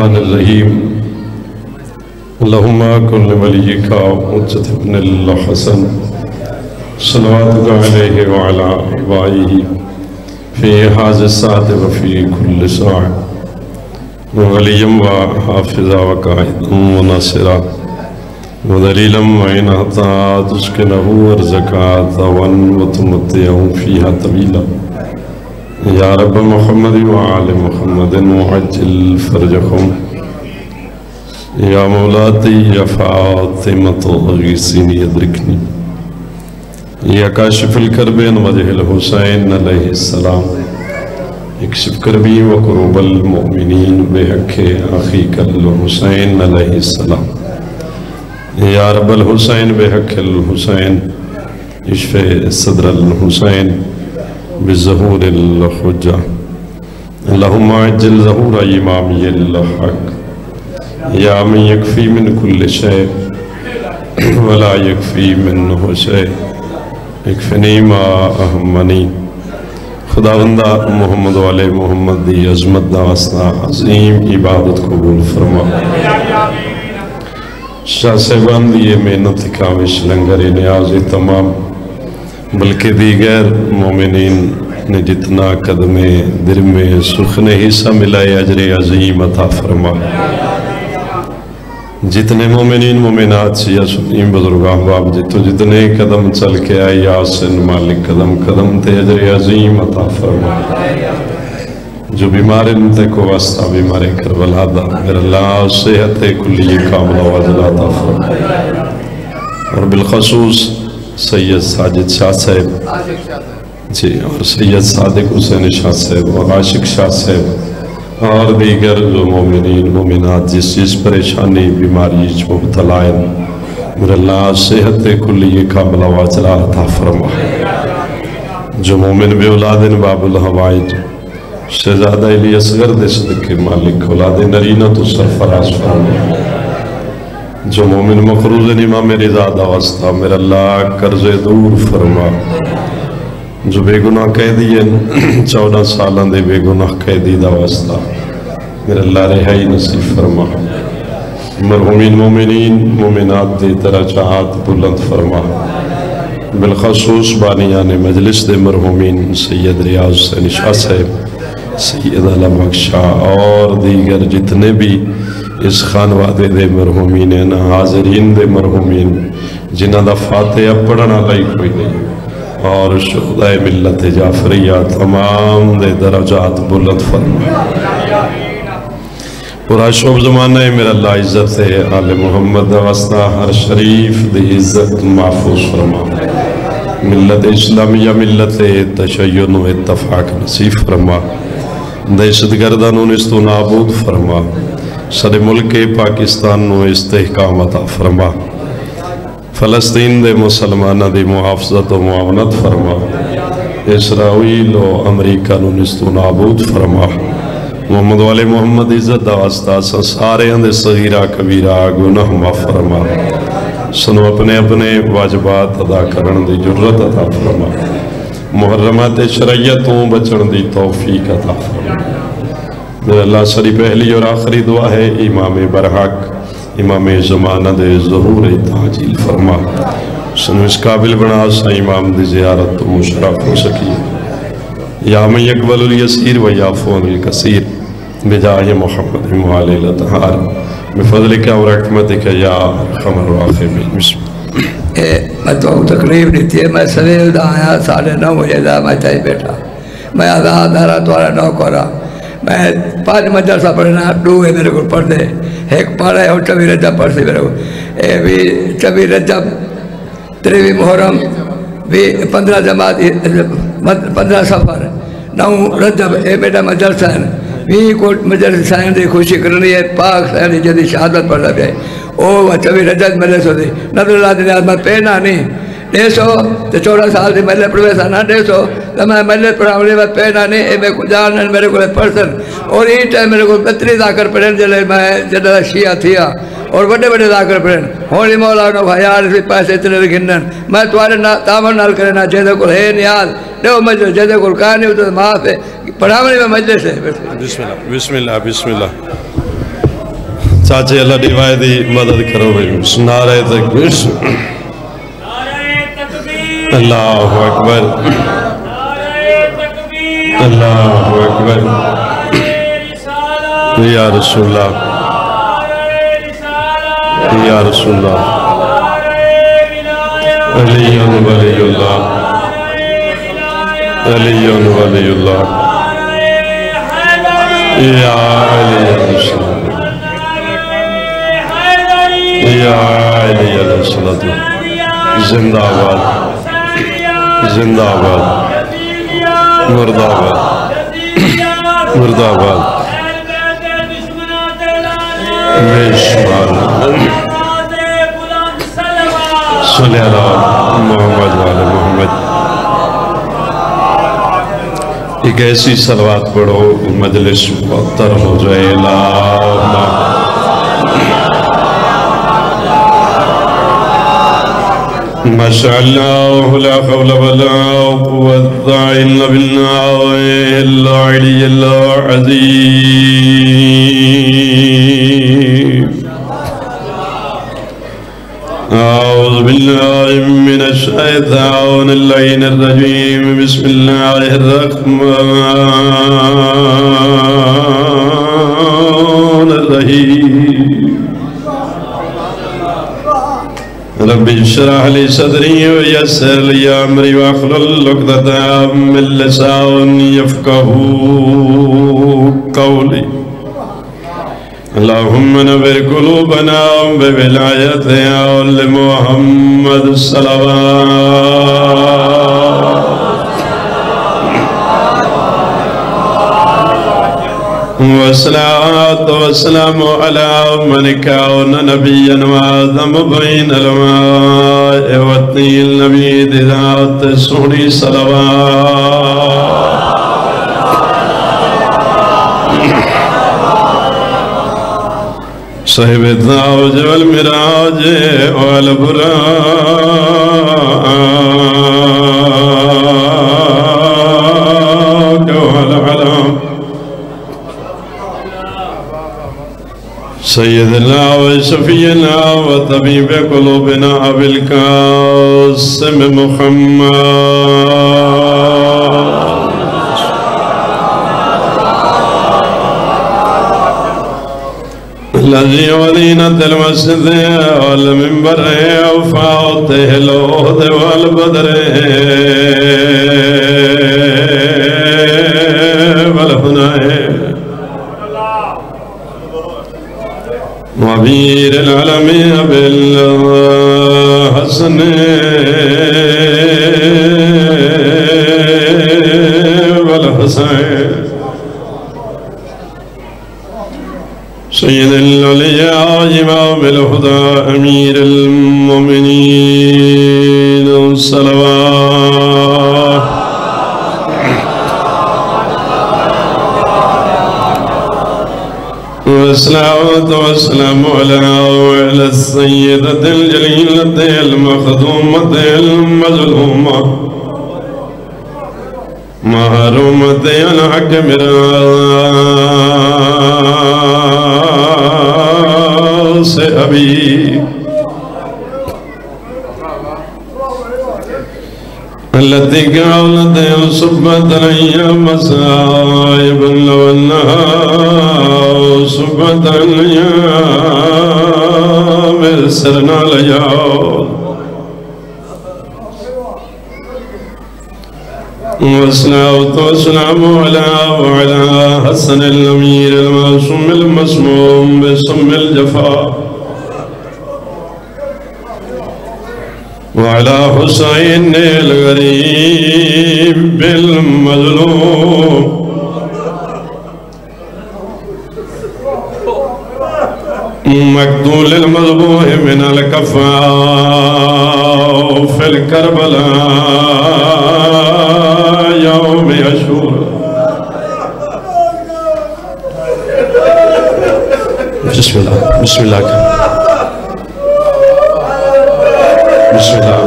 الرحمن الرحیم اللہم کن ولیکا حجت ابن الحسن صلواتک علیہ وعلا آبائہ فی حاضر الساعت وفی کل ساعت وولیم و حافظا و قائدا و ناصرا ودلیلا وعناتا تسکنہ ورزکاتا وتمتعہ فیہا طویلا یا رب محمد و آل محمد وعجل فرجکم یا مولاتی یا فاطمت غیثینی ادرکنی یا کاشف الکرب ان وجہ الحسین علیہ السلام اکشف کربی و قروب المؤمنین بحق اخیک الحسین علیہ السلام یا رب الحسین بحق الحسین اشفع صدر الحسین بظہور الحجہ اللہم عجل ظہور امامی الحق یا من یکفی من کل شے ولا یکفی منہ شے اکفنی ما اہمنی خداوندہ محمد والے محمد دی عظمت داستہ عظیم عبادت قبول فرما شاہ صاحبان دیئے محنت کامش لنگر نیاز تمام بلکہ دیگر مومنین نے جتنا قدم درم سخن حصہ ملائے اجر عظیم عطا فرما جتنے مومنین مومنات سیاہ سنیم بزرگ احباب جتنے قدم چل کے آئی آسن مالک قدم قدم تے اجر عظیم عطا فرما جو بیمار انتے کو واسطہ بیمار کربلا دا میرا اللہ صحت کلی کاملہ وجل عطا فرما اور بالخصوص سید ساجد شاہ صاحب جی اور سید صادق حسین شاہ صاحب اور عاشق شاہ صاحب اور دیگر جو مومنین مومنات جس چیز پریشانی بیماری مبتلا ہیں میرا اللہ صحت کلی کاملہ واجلہ عطا فرما جو مومن بے اولاد باب الحوائج شہزادہ علی اصغر دے صدق مالک اولاد نرینہ تو سرفراز فرما جو مومن مقروض امام رضا دا واسطہ میرا اللہ قرض دور فرما جو بے گناہ قیدی ہیں 14 سالان دے بے گناہ قیدی دا واسطہ میرا اللہ رہائی نصیب فرما مرحومین مومنین مومنات دے درجات بلند فرما بالخصوص بانیان مجلس دے مرحومین سید ریاض حسین شاہ صاحب سید علم بخشا اور دیگر جتنے بھی اس خانوادے دے مرحومین ہیں حاضرین دے مرحومین جنہ دا فاتحہ پڑھنا لائی کوئی نہیں اور شہدائے ملت جعفریہ تمام دے درجات بلند فرما پورا شعب زمانہ میرا اللہ عزت ہے آل محمد واسطہ ہر شریف دے عزت محفوظ فرما ملت اسلامیہ ملت تشیعن و اتفاق نصیب فرما دہشت گردانوں نستو نابود فرما سر ملک پاکستان نو استحکام عطا فرما فلسطین دے مسلمانہ دی محافظت و معاونت فرما اسرائیل و امریکہ نو نستو نابود فرما محمد والے محمد عزت واسطہ سارے اندے صغیرہ کبیرہ گناہ معاف فرما سنو اپنے اپنے واجبات ادا کرن دی جرت عطا فرما محرمات شرعیتوں بچن دی توفیق عطا فرما میرا اللہ سری پہلی اور آخری دعا ہے امام برحق امام زمانہ دے ظہور تاجیل فرما سنو اس قابل بنا سا امام دی زیارت تو مشرف ہو سکی یا من یقبل الیسیر و یافون الکثیر بجاہ محمد معالی لطہار بفضلک و رحمتک یا ارحم الراحمین بسم میں تو تقریب نہیں تھی میں سویر دا آیا 9:30 بجے دا میں چاہی بیٹھا میں آزاد آ رہا توارا نوکورا میں 5 مدرسہ پڑھنا 2 میرے کو پڑھ دے ایک پڑھا ہے اور 24 رجب پڑھ سی میرے کو 24 رجب 23 محرم 15 جماعت 15 سفر 9 رجب اے میرا مدرسہ ہے بھی کوٹ مجلس سائن دی خوشی کرنی ہے پاک سائن جدی شہادت پڑھ رہا ہے او 24 رجب ملے سو دی نظر اللہ دی نعظمت پہنا نہیں 150 14 سال دی ملے پڑھوے سانا 150 تو میں ملے پڑھاونے میں پہنا نہیں اے میں کو جانن میرے کو پرسن اور یہ ٹائم میرے کو بہتری ذاکر پڑھن جلے میں جدہ شیعہ تھیا اور بڑے بڑے ذاکر پڑھن ہونی مولا انہوں خیال سے پیسے اتنے رکھنن میں توارے تامن نال کرنا جیدے کو ہے نیال دیو مجلس جیدے کو کہانی ہوتا ہے معاف ہے پڑھاونے میں مجلس ہے بسم اللہ بسم اللہ بسم اللہ چاچے اللہ ڈیوائے دی مدد کرو بھئی نعرہ تکبیر اللہ اکبر اللہ اکبر یا رسول اللہ یا رسول اللہ علی ولی اللہ علی ولی اللہ یا علی رسول اللہ یا علی علیہ الصلوۃ زندہ آباد زندہ آباد مرد آباد مرد آباد بے شمار صلی اللہ محمد والے محمد ایک ایسی صلوات پڑھو مجلس معطر ہو جائے اللہم ماشاءاللہ لا حول ولا قوة إلا بالله العلي العظيم أعوذ بالله من الشيطان اللعين الرجيم بسم الله الرحمن الرحيم ربي اشرح لي صدري ويسر لي أمري واحلل عقدة من لساني يفقهوا قولي اللهم نور قلوبنا بولاية آل محمد الصلوات والصلاة والسلام على من كان نبيا وآدم بين الماء والطين نبي ذات السوري صلوات صاحب الدعوج والمراج والبراك والعلام سيدنا وشفينا وطبيب قلوبنا أبي القاسم محمد الذي ولينة المسجد والمنبر وفاته الأهد والبدر والهناء وبير العالمين بالحسن والحسين سيد الأولياء إمام الهدى أمير المؤمنين الصلوات والصلاة والسلام على السيدة الجليلة المخدومة المظلومة محرومة الحق مراس أبي التي قالت صبت علي مصائب لو أنها صبت علي مرسلنا لياض والصلاة والسلام وعلى حسن الأمير المعصوم المسموم بسم الجفا وعلى حسين الغريب المظلوم مقتول المذبوح من الكفاء في الكربلاء يوم عاشوراء. بسم الله بسم الله بسم الله.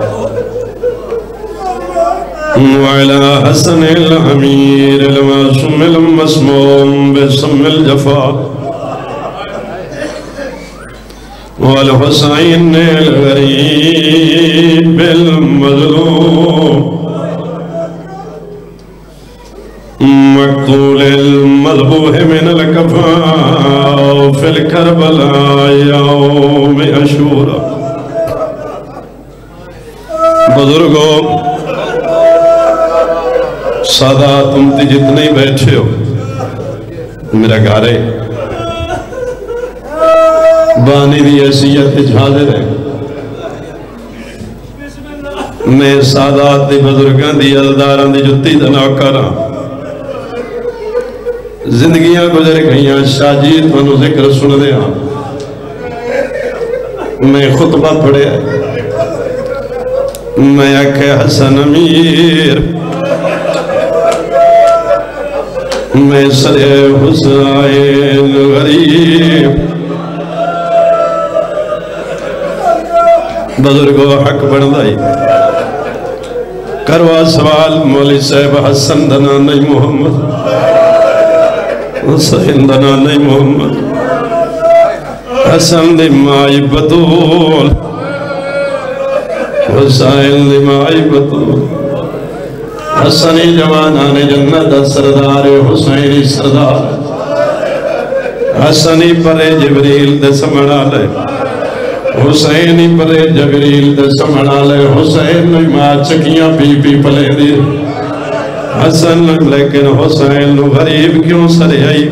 وعلى حسن الأمير المعصوم المسموم بسم الجفا والحسین الغریب المظلوم مقتول المذبوح من الکفاء فی الکربلاء یوم عاشوراء. بزرگوں، سادات تم تی جتنے بیٹھے ہو، میرا گھارے بانی دی حیثیت حاضر ہے. میں سادات دی بزرگان دی عزداران دی جتی دا نوکران زندگیاں گزر گئیاں. شاہ جی تمہیں ذکر سن دے ہاں. میں خطبہ پڑھے میں آکھے حسن امیر میں سر حسین غریب. بزرگو حق بڑھ دائی کروا سوال مولی صاحب حسن دنا نہیں محمد حسین دنا نہیں محمد حسن دی مائی بطول حسین دی مائی بطول حسنی جوانان جنت سردار حسینی سردار حسنی پر جبریل دے سمڑا لے حسینی پر جبریل دے سمڑا لے حسین ماں چکیاں پی پی پلے دی حسن لیکن حسین غریب کیوں سرے آئی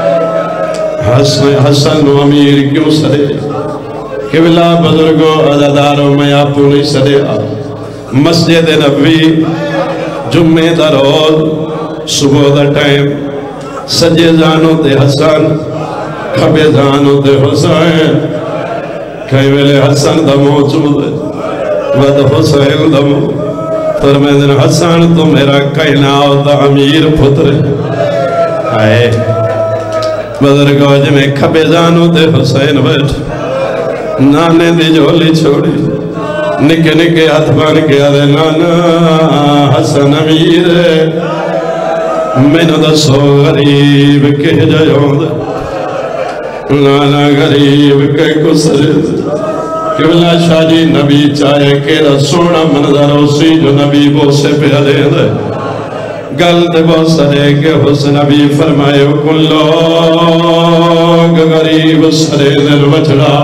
حسن امیر کیوں سرے آئی قبلہ بزرگوں عزاداروں میں آپ نہیں سرے آئی. مسجد نبوی جمعہ دا روز صبح دا ٹائم سجے جانوں تے حسن کھبے جانوں تے حسین کئی ویلے حسن دا موجود ہے ود حسین دا موجود فرمیدن حسن تو میرا کائنات دا امیر پتر آئے. بزرگو جمیں کھبے جانوں تے حسین بیٹھ نانے دی جولی چھوڑی نکے نکے ہاتھ بان کے آدھے نانا حسن امیر میں نو دسو غریب کے جائوں دے نانا غریب کے کسرے دے. قبلہ شاہ جی نبی چاہے کیڑا سونا منظر اسی جو نبی بوسے پہ علیہ دے گل دے بوسے دے کہ حسن نبی فرمائے کن لوگ غریب سرے دل وچڑا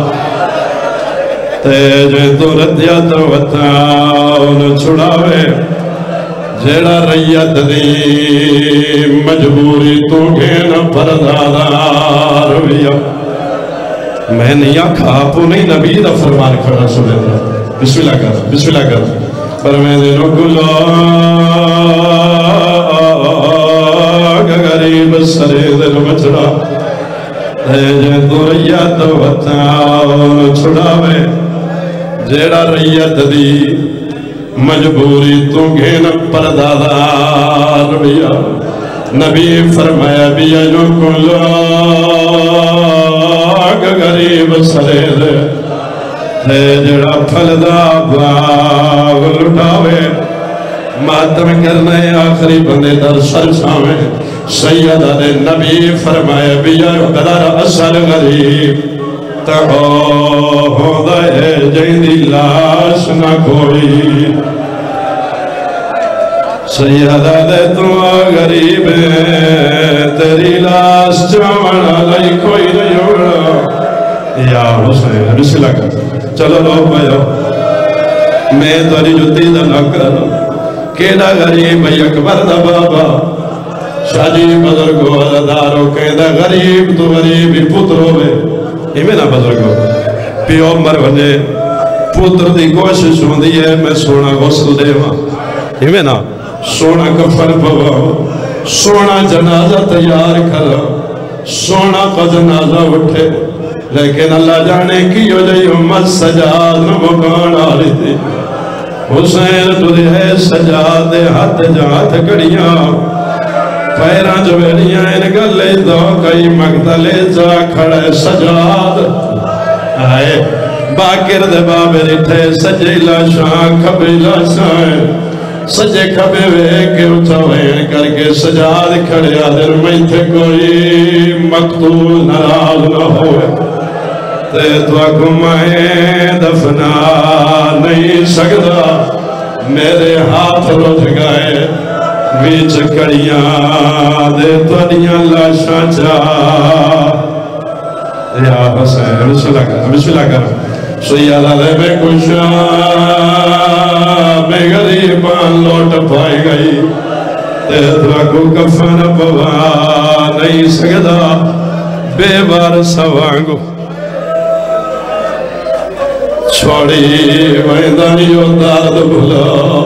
تیجے تو ردیا تو وطاؤن چھڑاوے جیڑا ریت دی مجبوری تو گھینا پردادار ہویا. میں نہیں آکھا آپ نہیں نبی دا فرمان کھڑا سنے دا. بسم اللہ کر پر میں دنوں کو لوگ غریب سرے دل مچڑا تیجے تو ریت وطاؤن چھڑاوے جیڑا ریت دی مجبوری تو گھین پردادار بیا. نبی فرمایا بیا جو کو لوگ غریب سرے دے جیڑا پھلدا باغ لٹاوے ماتم کرنے آخری بندے در سر سامے سیدہ دے. نبی فرمایا بیا قدر اصل غریب تہو ہو دے جیندی لاش نہ کوئی سیدہ دے تو غریب تیری لاش چاوڑا لئی کوئی نہیں ہوڑا. یا حسین بسم اللہ کر چلو لو بھائیو میں توری جتی دا نہ کرو کیڑا غریب اکبر دا بابا شاہ جی بزرگو عزدارو کہندا غریب تو غریبی پتر ہوئے. ایمیں نا بزرگو پیو مر بھنجے پتر دی کوشش ہوں دی ہے میں سونا غسل دے وہاں. ایمیں نا سونا کفن پوا سونا جنازہ تیار کرا سونا کا جنازہ اٹھے لیکن اللہ جانے کی ہو جائی امت سجاد نہ مکان آلی تھی. حسین تو دے سجاد ہاتھ جہات کڑیاں پیران جو بیڑیاں ان گلے دو کئی مقتلے جا کھڑے سجاد آئے باکر دے بابے ریٹھے سجے لاشاں کھبے لاشاں سجے کھبے وے کے اچھوین کر کے سجاد کھڑے آدر میں تھے کوئی مقتول نراز نہ ہوئے. تے تو میں دفنا نہیں سکتا میرے ہاتھ رج گئے بیچ کڑیاں دے توڑیاں لاشاں چا یا حسین بسم اللہ کر سیادہ لے میں کشا میں غریبان لوٹ پائی گئی تے تو کفن پوا نہیں سکتا بے بار سوانگو چھوڑی ویدانیوں دارد بھلا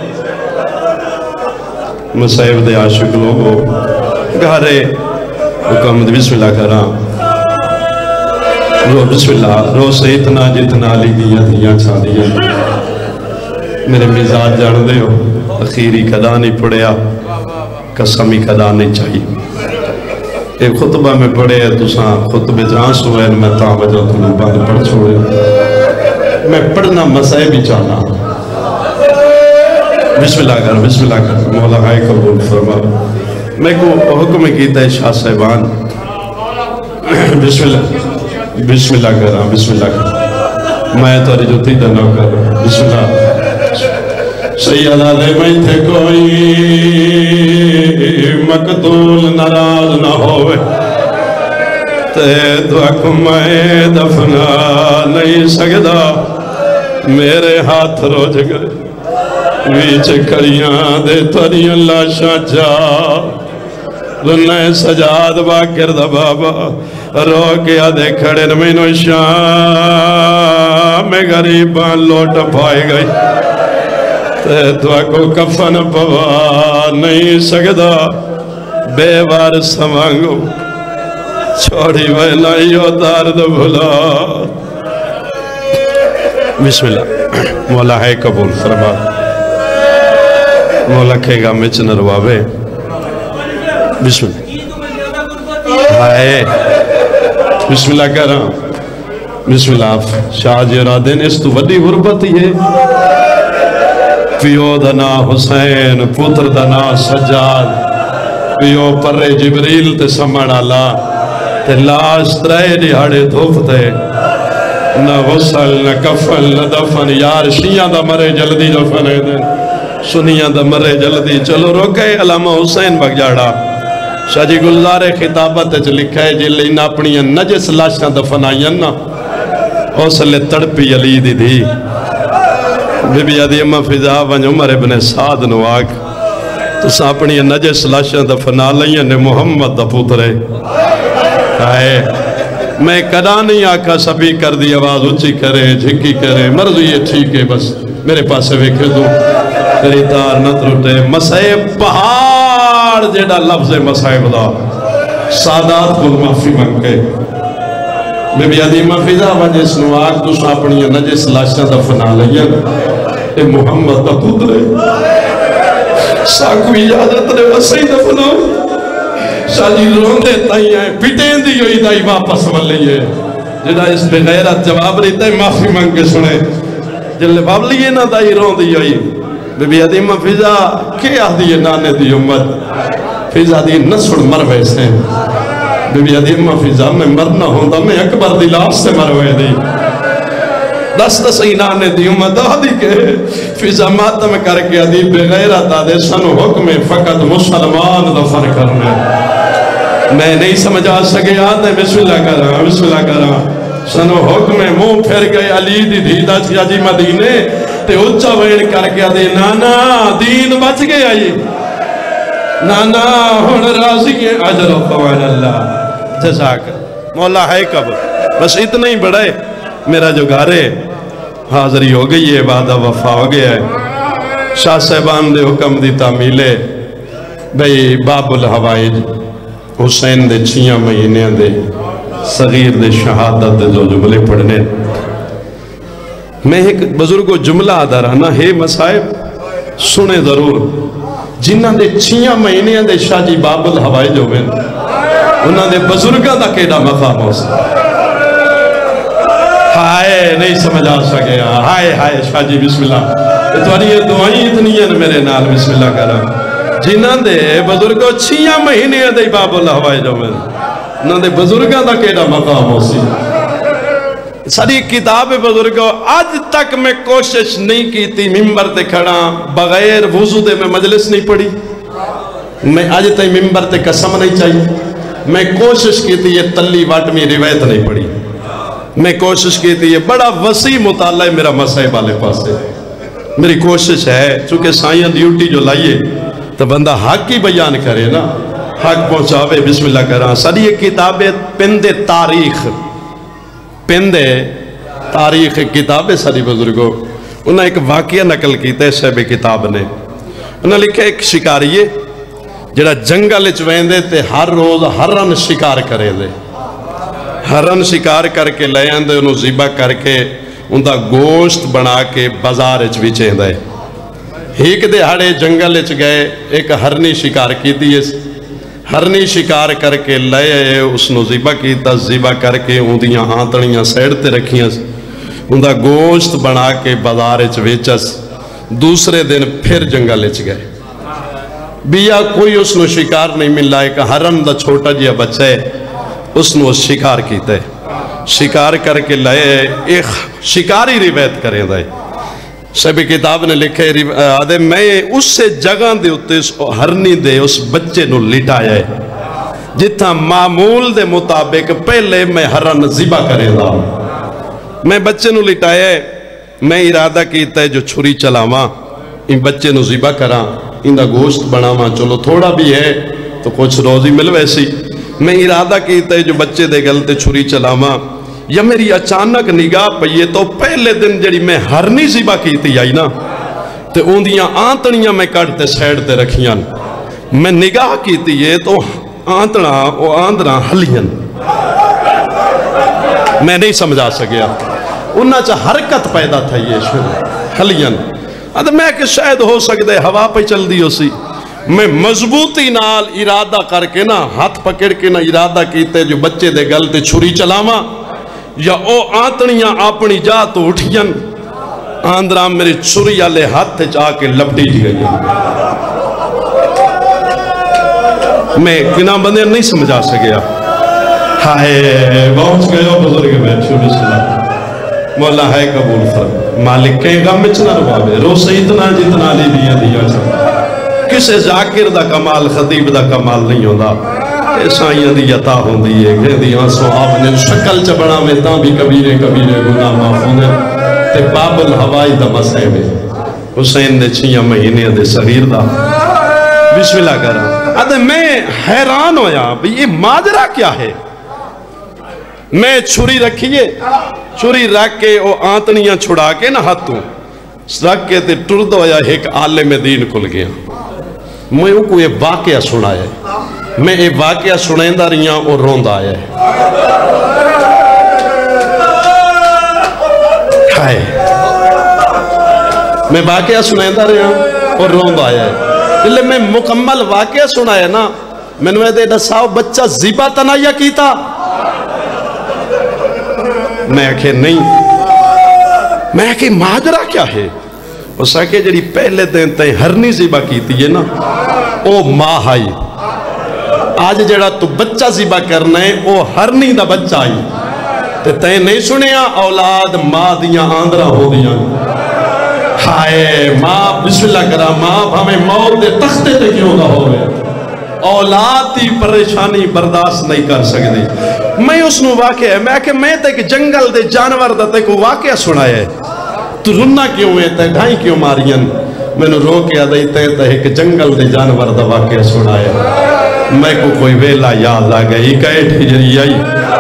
مسائب دے عاشق لوگوں گھارے حکم بسم اللہ کرام رو بسم اللہ رو سے اتنا جتنا لی دیا دیا چھا دیا میرے مزاج جان دے ہو اخیری کدا نہیں پڑیا قسمی کدا نہیں چاہیے ایک خطبہ میں پڑھے تو ساں خطبہ جہاں سوئے میں تاں وجہ تمہیں بعد پڑھ چھوڑے میں پڑھنا مسائب ہی چاہنا بسم اللہ کر مولا ہائے قبول فرما میں کو حکم کیتا ہے شاہ صاحبان بسم اللہ کر میں تو رجوتی دنوں کر بسم اللہ سیدہ دے میں تھے کوئی مقتول ناراض نہ ہوئے تے دعا میں دفنا نہیں سکتا میرے ہاتھ روج گئے بیچ کڑیاں دے توڑیاں لاشاں چا رنہ سجاد باکر دا بابا رو کے آدھے کھڑے نمینو شام میں غریبان لوٹ پائی گئی تے تو کو کفن پوا نہیں سکتا بے بار سمانگو چھوڑی ویلائیو دارد بھلا بسم اللہ مولا ہے قبول فرما مولا کھے گا مچ نروابے بسم اللہ ہائے بسم اللہ کر رہا بسم اللہ شاہ جرادین اس تو وڈی غربت یہ پیو دنا حسین پتر دنا سجاد پیو پر جبریل تے سمڑالا تے لاش ترے دیہاڑے دھوپتے نہ غسل نہ کفل نہ دفن یار شیعہ دا مرے جلدی دفن ہے دن سنیاں دا مرے جلدی چلو روکے علامہ حسین بگ جاڑا شاہ جی گلزار خطابت اچھ لکھا ہے جلے انہا اپنی نجس لاشاں دفن آئین نا حوصلے تڑپی علی دی دی بی بی عدی امہ فضا ونج عمر ابن سعد نواک تو سا اپنی نجس لاشاں دفن آئین محمد دا پوترے آئے میں کدا نہیں آکا سبھی کر دی آواز اچھی کرے جھکی کرے مرضی یہ ٹھیک ہے بس میرے پاس سے ویکھے دوں تیری تار نہ ترٹے مسائب پہاڑ جیڑا لفظ مسائب دا سادات کو معافی منگے بی بی عدیمہ فضا وجہ سنواک تو سا اپنی نجس لاشاں دفنا لئین اے محمد دا پترے ساکو اجازت نے وسیع دفناؤ شاہی روندے تائیں آئے پیٹیں دی ہوئی دائی واپس ملیے جدا اس بے غیرت جواب رہتا ہے معافی مانگ کے سنے جلے بابلیے نہ دائی روندی ہوئی بی بی عدیمہ فضا کیا دیئے نانے دی امت فضا دی نسل مروے سے بی بی عدیمہ فضا میں مرنا ہوندہ میں اکبر دی لاس سے مروے دی دست سی نانے دی امت آدھی کے فضا ماتم کر کے عدی بے غیرت آدھے سنو حکم فقط مسلمان دفن کرنے میں نہیں سمجھا سکے آتے بسم اللہ کرا سنو حکم منہ پھر گئے علی دی دیدہ چھیا جی مدینے تے اچھا وین کر کے دے نانا دین بچ گئے آئی نانا ہون راضی ہے عجر و قوان اللہ جزاک مولا ہے کب بس اتنا ہی بڑھائے میرا جو گھارے حاضری ہو گئی ہے وعدہ وفا ہو گیا ہے شاہ صاحبان دے حکم دی تعمیلے بھئی باب الحوائج حسین دے 6 مہینے دے صغیر دے شہادت دے جو جملے پڑھنے میں ایک بزرگ کو جملہ آدھا رہنا ہے مسائب سنے ضرور جنہ دے 6 مہینے دے شاہ جی باب الحوائج جو میں انہوں نے بزرگاں دا کیڑا مقام ہو سکتا ہائے نہیں سمجھ آ سکے ہائے ہائے شاہ جی بسم اللہ تو یہ دعائیں اتنی ہیں میرے نال بسم اللہ کرم جنہاں دے بزرگوں 6 مہینے دے باب اللہ ہوائے جو میں انہاں دے بزرگاں دا کیڑا مقام ہو سی ساری کتاب بزرگو آج تک میں کوشش نہیں کی تھی ممبر تے کھڑا بغیر وضو دے میں مجلس نہیں پڑھی. میں آج تک ممبر تے قسم نہیں چاہیے. میں کوشش کی تھی یہ تلی واٹمی روایت نہیں پڑھی. میں کوشش کی تھی یہ بڑا وسیع مطالعہ ہے میرا مسائب والے پاس سے. میری کوشش ہے چونکہ سائیں ڈیوٹی جو لائیے تو بندہ حق ہی بیان کرے نا, حق پہنچاوے. بسم اللہ کرا. ساری یہ کتابیں پندے تاریخ کتاب ہے ساری بزرگوں. انہیں ایک واقعہ نقل کیتا ہے صاحب کتاب نے. انہیں لکھا ایک شکاریے جڑا جنگل چویندے تے ہر روز ہرن شکار کرے دے. ہرن شکار کر کے لے آندے انہوں ذبح کر کے ان دا گوشت بنا کے بازار وچیں دے. ایک دہاڑے جنگل گئے ایک ہرنی شکار کی دی. ہرنی شکار کر کے لے آئے اس نو ذبح کیتا. ذبح کر کے ان دیاں آنتڑیاں سیڑ تے رکھیاں ان دا گوشت بنا کے بازار ویچس. دوسرے دن پھر جنگل گئے بیا کوئی اس نو شکار نہیں ملا. ایک ہرن دا چھوٹا جیا بچہ ہے اس نو شکار کیتا ہے. شکار کر کے لائے ایک شکاری روایت کریں دائے. سب کتاب نے لکھے آدھے میں اس سے جگہ دے ہوتے اس ہرنی دے اس بچے نو لٹایا ہے جتنا معمول دے مطابق پہلے میں ہرن ذبح کریں دا. میں بچے نو لٹایا ہے. میں ارادہ کیتا ہے جو چھری چلاواں ان بچے نو ذبح کراں ان دا گوشت بناواں. چلو تھوڑا بھی ہے تو کچھ روزی مل ویسی. میں ارادہ کیتا ہے جو بچے دے گلتے چھری چلاواں. یا میری اچانک نگاہ پئیے تو پہلے دن جڑی میں ہرنی ذبح کیتی آئی نا تے ان دیاں آنتڑیاں میں کٹتے سیڑ تے رکھیاں. میں نگاہ کیتی ہے تو آندڑاں ہلیاں. میں نہیں سمجھا سکیا. انہاں چاہ حرکت پیدا تھا یہ ہلیاں. میں کہ شاید ہو سکتے ہوا پہ چل دی ہو سی. میں مضبوطی نال ارادہ کر کے نا ہاتھ پکڑ کے نا ارادہ کیتے جو بچے دے گلتے چھری چلاواں یا او آنتڑیاں اپنی جا تو اٹھیاں. آندرام میری چھری والے ہاتھ چاہ کے لپٹی جی گئی. میں کنا بندے نہیں سمجھا سکیا. ہائے پہنچ گئے ہو بزرگ بیٹھو بسم اللہ. مولا ہے قبول فرق مالک کے غم اچنا رواوے روسے اتنا جتنا لی دیا دیا چھا. کسے ذاکر دا کمال خطیب دا کمال نہیں ہوتا. ایسائیاں دی عطا ہوں دیئے گھے دی آنسو آپ نے شکل چبڑا میں تاں بھی کبیرے گناہ معاف ہونے تے باب الہوائی دا مسئے میں حسین نے 6 مہینے دے صغیر دا. بسم اللہ کرا. ادھے میں حیران ہویا بھی یہ ماجرہ کیا ہے. میں چھری رکھیے چھری رکھ کے وہ آنتنیاں چھڑا کے نہ ہاتھوں رکھ کے تے ٹرد ہویا ایک عالم دین کھل گیا. میں کو یہ واقعہ سنایا ہے. میں یہ واقعہ سنائندہ رہیاں اور روندہ آیا ہے. میں واقعہ سنائندہ رہیاں اور روندہ آیا ہے. لئے میں مکمل واقعہ سنایا نا میں نے دے دساؤ بچہ ذبح تنائیہ کیتا. میں آکھے نہیں. میں آکھے ماجرہ کیا ہے. اس آکھے جڑی پہلے دن تائیں ہرنی ذبح کیتی ہے نا او ماں آئی. آج جڑا تو بچہ ذبح کرنا ہے او ہرنی دا بچہ آئی تے تائیں نہیں سنیا اولاد ماں دیاں آندرہ ہو دیاں. ہائے ماں بسم اللہ کرا ماں ہمیں موت دے تختے تے کیوں نہ ہوئے. اولاد دی پریشانی برداشت نہیں کر سکتی. میں اس نو واقعہ ہے میں تے کہ جنگل دے جانور دا تے کو واقعہ سنایا ہے. تو رنہ کیوں ہے تے ڈھائی کیوں ماریاں. میں نے رو کے آدھائی تے ایک جنگل دے جانور دا واقعہ سنایا ہے. میں کو کوئی ویلا یاد آ گئی کہے ٹھجری آئی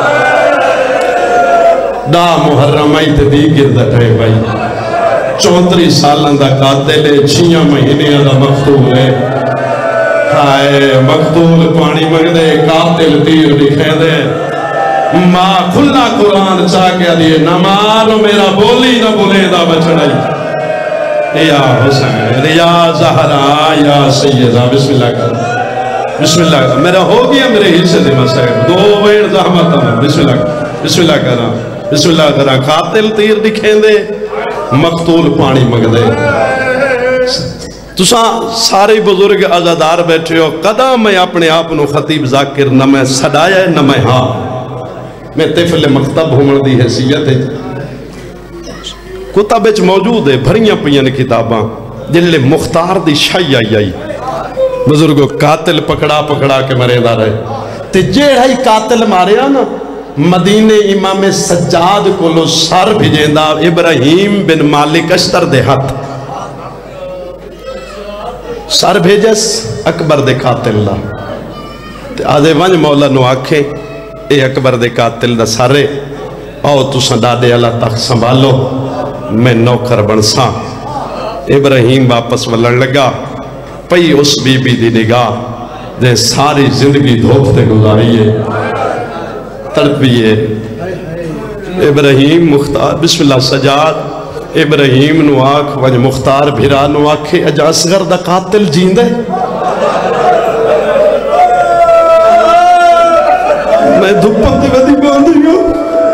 دا محرم آئی تے دی گردت ہے بھائی. 34 سالان دا قاتل ہے 6 مہینے دا مقتول ہے. ہائے مقتول پانی مگ دے قاتل تیر دکھے دے. ماں کھلا قرآن چاہ کے دیئے نمارو میرا بولی نہ بولے دا بچڑائی. یا حسین یا زہرا یا سیدہ بسم اللہ کر. بسم اللہ کر. میرا ہو گیا میرے حصے دے مسائل 2 ویر زحمت ہم. بسم اللہ کرا بسم اللہ کرا. قاتل تیر دکھیں دے مقتول پانی مگ دے. تساں سارے بزرگ عزادار بیٹھے ہو قدم میں اپنے آپ نو خطیب ذاکر نہ میں صدایا ہے نہ میں ہاں. میں طفل مکتب ہومن دی حیثیت ہے کتاب وچ موجود ہے بھریاں پیاں نے کتاباں جلے مختار دی شائی آئی بزرگو قاتل پکڑا پکڑا کے مرے دا رہے تے جیڑائی قاتل ماریا نا مدینے امام سجاد کو لو سر بھیجیندہ ابراہیم بن مالک اشتر دے ہاتھ سر بھیجس اکبر دے قاتل لا تے آدھے ونج مولا نو آکھے اے اکبر دے قاتل دا سارے آؤ تو سندادے اللہ تک سنبھالو میں نوکر بنسا ابراہیم واپس ولن لگا پئی اس بی بی دی نگاہ دے ساری زندگی دھوکتے گزاریے تڑپیے ابراہیم مختار بسم اللہ سجاد ابراہیم نو آکھ ونج مختار بھیرا نو آکھے اجا اصغر دا قاتل جیندے میں دھپن دی بدی باندھی گا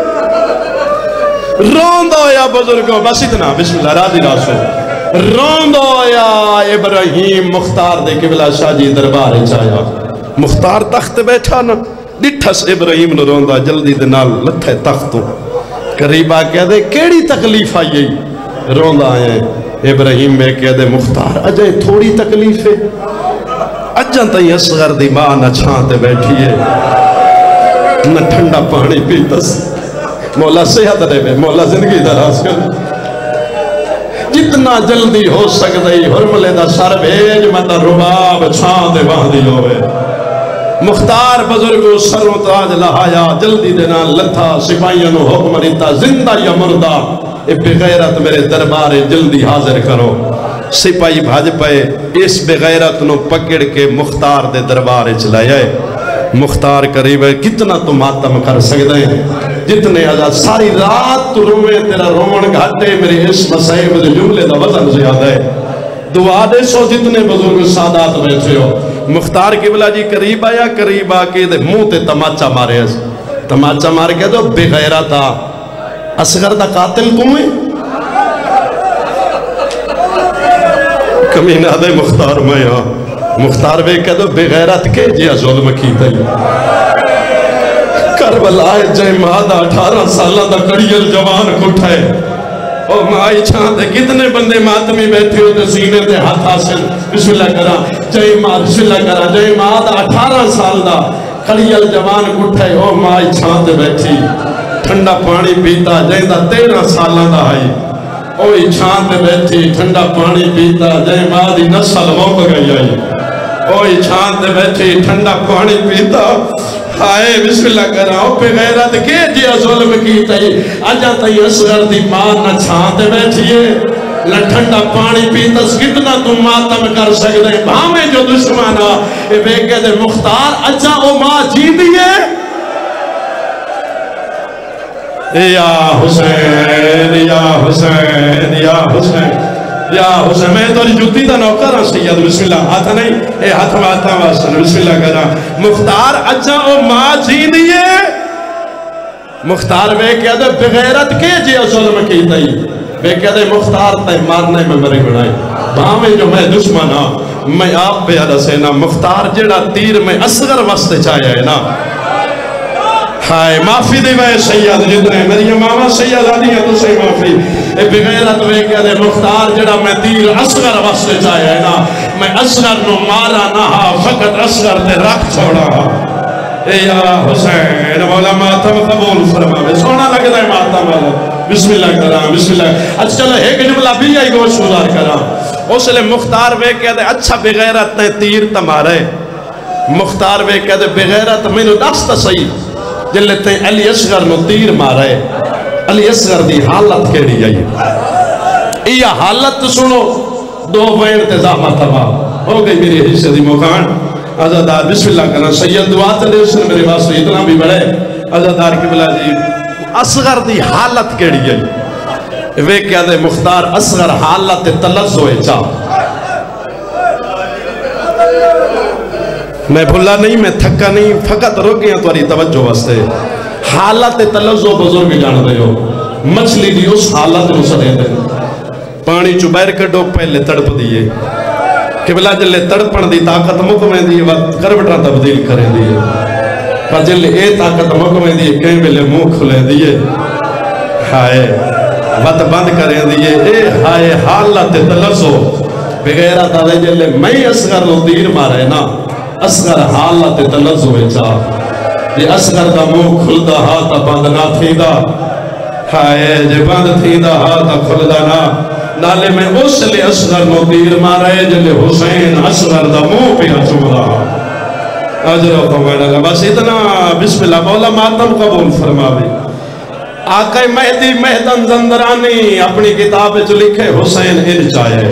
روندہ ہویا بزرگوں بس اتنا بسم اللہ راضی راسو روندہ ہویا ابراہیم مختار دے قبلہ شاہ جی دربار چایا مختار تخت بیٹھا نا ڈٹھس ابراہیم نو روندہ جلدی دنال لتھے تختوں قریبا کہہ دے کیڑی تکلیف آئی روندہ آئے ابراہیم میں کہہ دے مختار اجائے تھوڑی تکلیف ہے اجاں تائیں اصغر دی ماں نہ چھانتے بیٹھیے نہ ٹھنڈا پانی پیتس مولا صحت رہے میں مولا زندگی دراز کر جتنا جلدی ہو سکتا ہی حرملے دا سر بھیج مطا رباب چھان دے باندھی ہوئے مختار بزرگو سروں تاج لہایا جلدی دینا لتھا سپاہیوں نو حکم ریتا زندہ یا مردہ اے بغیرت میرے دربار جلدی حاضر کرو سپاہی بھاج پائے اس بغیرت نو پکڑ کے مختار دے دربار چلائے مختار قریب ہے کتنا تو ماتم کر سکتے ہیں جتنے آزاد ساری رات تو روے تیرا رومن گھاٹے میرے اس مسائب دے جملے دا وزن زیادہ ہے دعا دے سو جتنے بزرگ سادات بیٹھے ہو مختار قبلہ جی قریب آیا قریب آکے دے منہ تے تماچا مارے اس تماچا مار کے تو بے غیرتا اصغر دا قاتل تمہیں کمینہ دے مختار میں ہاں مختار بے کہہ دو بے غیرت کے جیا ظلم کی تھی کربلا جائے مادہ 18 سالہ دا کڑیل جوان کھٹھائے اور مائی چھانتے کتنے بندے ماتمی بیٹھے ہوتے سینے دے ہاتھ حاصل بسم اللہ کرا جائے ماں بسم اللہ کرا جائے مادہ 18 سال دا کڑیل جوان کھٹھائے اور مائی چھانتے بیٹھی ٹھنڈا پانی پیتا جائے دا 13 سالہ دا آئی اوہی چھانتے بیٹھی ٹھنڈا پانی پیتا جائے ماں دی نسل موک گئی آئی اوہی چھانتے بیٹھی ٹھنڈا پانی پیتا آئے بسم اللہ کراؤ پہ غیرت کے جیا ظلم کی تئی آجا تئی اصغر دی ماں نہ چھانتے بیٹھئے نہ ٹھنڈا پانی پیتس کتنا تم ماتم کر سکتے بھامے جو دشمانا اے بے کہتے مختار اچھا او ماں جی دیئے یا حسین یا حسین یا حسین یا حسین میں تو جوتی دا نوکر ہوں سید بسم اللہ ہاتھا نہیں اے ہاتھا ہاتھا واسن بسم اللہ کرا مختار اچھا او ماں جی دیئے مختار بے کہتے بغیرت کے جیا ظلم کی تئی بے کہتے مختار تے مارنے میں میری بڑھائی بھامے جو میں دشمنا میں آپ پہ رسینا مختار جڑا تیر میں اصغر وسط چاہیا ہے نا ہائے معافی دے میں سید جتنے میری ماما سید آدھیا تو صحیح معافی اے بغیرت میں کہتے مختار جڑا میں تیر اصغر واسطے چاہیا ہے نا میں اصغر نو مارا نہ فقط اصغر تے رکھ چھوڑا اے یا حسین مولا ماتم قبول فرما سونا لگتا ہے ماتم والا بسم اللہ کرا بسم اللہ اچھا چلو ایک جملہ بھی آئی گوش گزار کرا اس لئے مختار بے کہتے اچھا بغیرت نے تیر تمہارے مختار بے کہتے بغیرت میں نے دستا صحیح جلتے ہیں علی اصغر نو تیر مارے علی اصغر دی حالت کیڑی آئی یہ حالت سنو دو بین تزامہ تبا ہو گئی میری حصہ دی مکان عزادار بسم اللہ کرنا سید دعا تلے اس نے میرے واسطے اتنا بھی بڑھے عزادار کی بلا جی اصغر دی حالت کیڑی آئی وہ کیا دے مختار اصغر حالت تلز ہوئے چاہ میں بھلا نہیں میں تھکا نہیں فقط رو گیا تواری توجہ واسطے حالت تلزو بزرگ جان دے ہو مچھلی دی اس حالت نو سڑے دے پانی چوبیر کڑو پہلے تڑپ دیئے کہ بلا جلے تڑپن دی طاقت مکمیں دیئے وقت کربٹا تبدیل کریں دیئے پر جل اے طاقت مکمے دیئے کہیں ملے منہ کھلے دیئے ہائے وط بند کریں دیئے اے ہائے حالت تلزو بغیر دادے جلے میں اصغر نو دیر مارے نا اصغر حالت تلزو اچھا یہ اصغر دا منہ کھلدا ہاتھ بند نہ تھی دا ہائے جے بند تھی دا ہاتھ کھلدا نا نالے میں اس لئے اصغر نو دیر مارے جلے حسین اصغر دا منہ پہ چم رہا اجر و فرمائے لگا بس اتنا بسم اللہ مولا ماتم قبول فرماوے آقا مہدی مہدن زندرانی اپنی کتاب جو لکھے حسین ان چاہے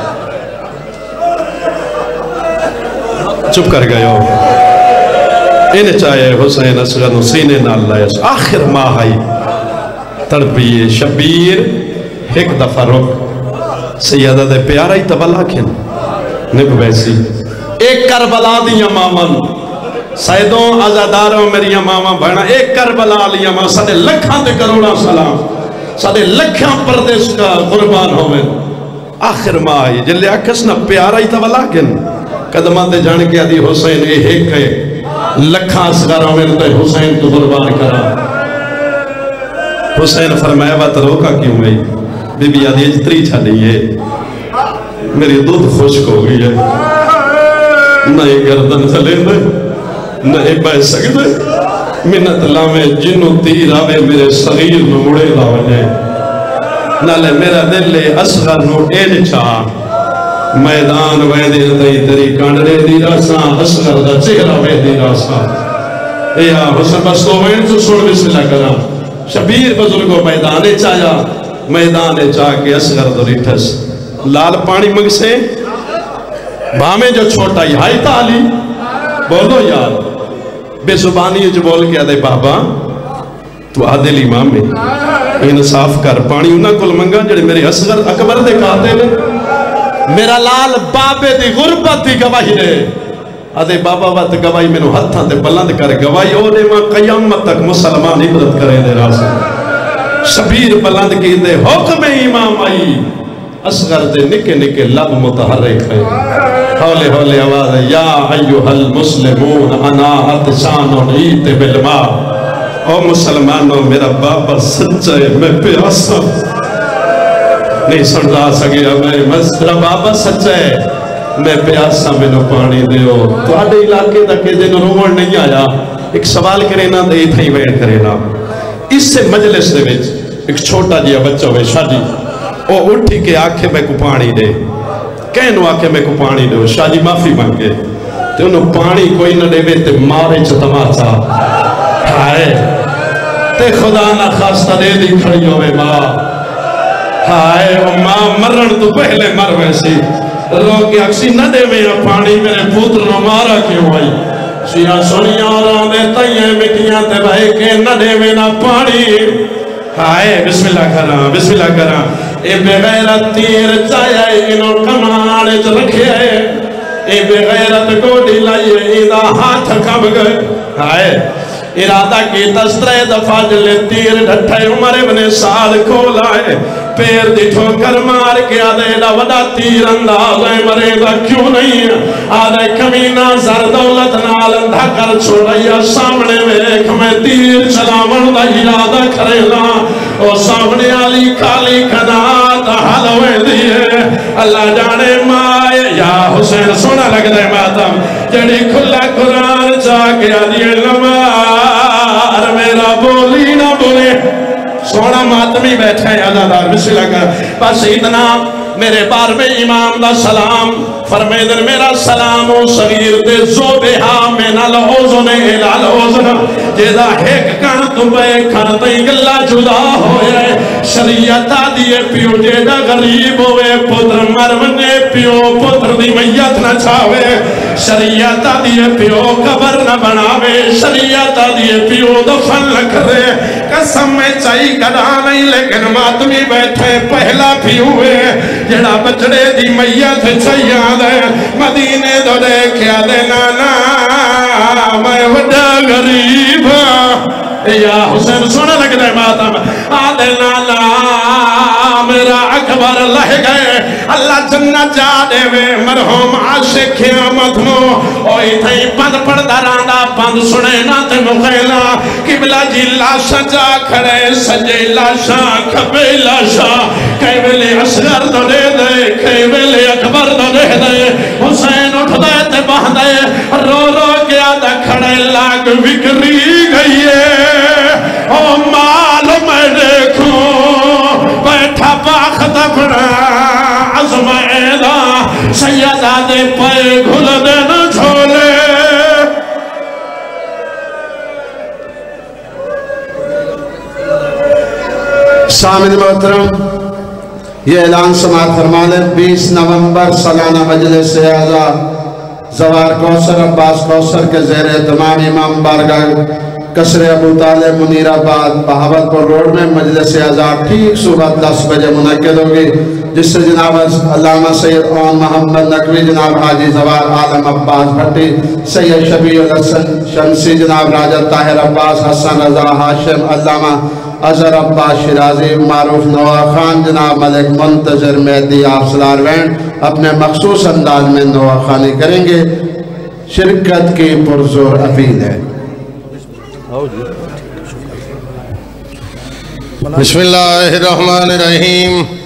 چپ کر گئے ہو ان چاہے حسین اصغر سینے نال لائے آخر ماہ آئی تڑپیے شبیر ایک دفعہ رک سیدہ دے پیارا ہی تبلا کھن نب ویسی ایک کربلا دیا مامن سیدوں آزاداروں میری ماما بھینا ایک کربلا لیا ماما سادے لکھاں دے کروڑا سلام سادے لکھاں پردیس کا قربان ہوئے آخر ماہ آئی جلے آکس نا پیارا ہی تبلا کھن قدمان دے جانے کے آدھی حسین اے ایک کہے لکھاں سگاروں میں تے حسین تو قربان کرا حسین فرمایا بات روکا کیوں گئی بی بی آدھی اجتری چھاڑی ہے میری دودھ خوشک ہو گئی ہے نئے گردن چلے دے نئے بے سکتے منت لامے جنو تیر آوے میرے صغیر میں مڑے لاوے نالے میرا دل لے اصغر نو این چاہ میدان ویدی تئی تری کانڈرے دی راسا اصغر دا چہرہ ویدی راسا یا حسن بس تو وین جو سن بسم اللہ کرا شبیر بزرگو میدانے چاہیا میدانے چاہ کے اصغر دو ریٹھس لال پانی منگ سے بامے جو چھوٹا ہی ہائی تالی بولو یار بے زبانی جو بول کے آدھے بابا تو عادل امام میں انصاف کر پانی انہاں کل منگا جڑے میرے اصغر اکبر دے کہتے ہیں میرا لال بابے دی غربت دی گواہی رہے آدھے بابا وقت گواہی میں نو ہتھاں دے بلند کر گواہی اونے ماں قیامت تک مسلمان عبرت کرے دے راسے شبیر بلند کی دے حکم امام آئی اصغر دے نکے نکے لب متحرک ہے ہولے ہولے آواز ہے یا ایوہ المسلمون انا اتشانون ایت بالما او مسلمانوں میرا بابا سچا ہے میں پیاسا نہیں سن رہا سگیا میرا بابا سچا ہے میں پیاسا میں نو پانی دیو تو آدھے علاقے تک جنہوں رومن نہیں آیا ایک سوال کرے نا دے تھا ہی ویٹ کرے نا اس سے مجلس دے وچ ایک چھوٹا جیا بچہ ہوئے شاہ جی وہ اٹھی کے آنکھیں میں کو پانی دے کہنو آنکھیں میں کو پانی دے شاہ جی معافی مانگے تو انہوں پانی کوئی نہ دے وے تے مارے چتماچا ہائے تے خدا نہ خواستہ دے دی کھڑی ہوئے ماں ہائے وہ ماں مرن تو پہلے مر ویسی رو کے اکسی نہ دے وے پانی میرے پوتر نو مارا کیوں آئی شیعہ سنیا رہا دے تیئے مٹیاں تے بھائی کے نہ دے وے نہ پانی ہائے بسم اللہ کرا اے بغیرت تیر چاہیے انہوں کمانے چ رکھے اے بغیرت گوڑی لائیے ایدہ ہاتھ کھب گئے ہائے ارادہ کی تسترے دفعہ جلے تیر ڈھٹھے عمر ابن سعد کھولا ہے پیر دی ٹھوکر مار کے آدھے دا وڈا تیر انداز ہے مرے دا کیوں نہیں آدھے کمینہ زر دولت نال اندھا کر چھوڑیا سامنے میں ایک میں تیر چلاون دا ارادہ کرے لا او سامنے آلی کالی کھنات حلوے دیئے اللہ جانے مائے یا حسین سونا لگ دے ماتم جڑی کھلا قرآن چاہ کے آدھے لمار میرا بولی نہ بولے سونا ماتمی بیٹھے ہیں عزادار بسم اللہ کر بس اتنا میرے بار میں امام دا سلام فرمیدن میرا سلام و صغیر دے زوبہا من العوزن الالعوزن جیدہ ایک کن تمہیں کھن تئی گلہ جدا ہوئے شریعتہ دیئے پیو جیدہ غریب ہوئے پتر مرمنے پیو پتر دی میت نہ چھاوے شریعتہ دیئے پیو قبر نہ بناوے شریعتہ دیئے پیو دفن نہ کرے قسم میں چاہی کڑا نہیں لیکن ماتمی بیٹھے پہلا پیو ہوئے جڑا بچڑے دی میت چاہیے دے مدینے دو دیکھیا دے نانا میں وڈا غریب یا حسین سونا لگ دے ماتم آدھے نانا میرا اکبر لہ گئے اللہ جنت جا دے وے مرحوم عاشق قیامت نو اوئی تھئی بند پڑھدا راندا بند سنے نا تے مخیلا قبلہ جی لاشا جا کھڑے سجے لاشا کھپے لاشا کئی ویلے اصغر دو دے دے کئی ویلے اکبر دو دے دے حسین اٹھ دے تے بہ دے رو رو کے آدھا کھڑے لاگ وکری گئی ہے او مال میں دیکھوں بیٹھا باخت اپنا عظم ایدہ سیدہ دے پائے گھل دے نہ چھولے سامن محترم یہ اعلان سماعت فرما لیں 20 نومبر سالانہ مجلس اعزا زوار کوثر عباس کوثر کے زیر اہتمام امام بارگاہ قصر ابو طالب منیر آباد بہاولپور روڈ میں مجلس اعزا ٹھیک صبح 10 بجے منعقد ہوگی جس سے جناب علامہ سید اون محمد نقوی جناب حاجی زوار عالم عباس بھٹی سید شبیع الحسن شمسی جناب راجہ طاہر عباس حسن رضا ہاشم علامہ اظہر عباس شیرازی معروف نواح خان جناب ملک منتظر مہدی آپ سلار وینڈ اپنے مخصوص انداز میں نواح خانی کریں گے شرکت کی پرزور اپیل ہے بسم اللہ الرحمن الرحیم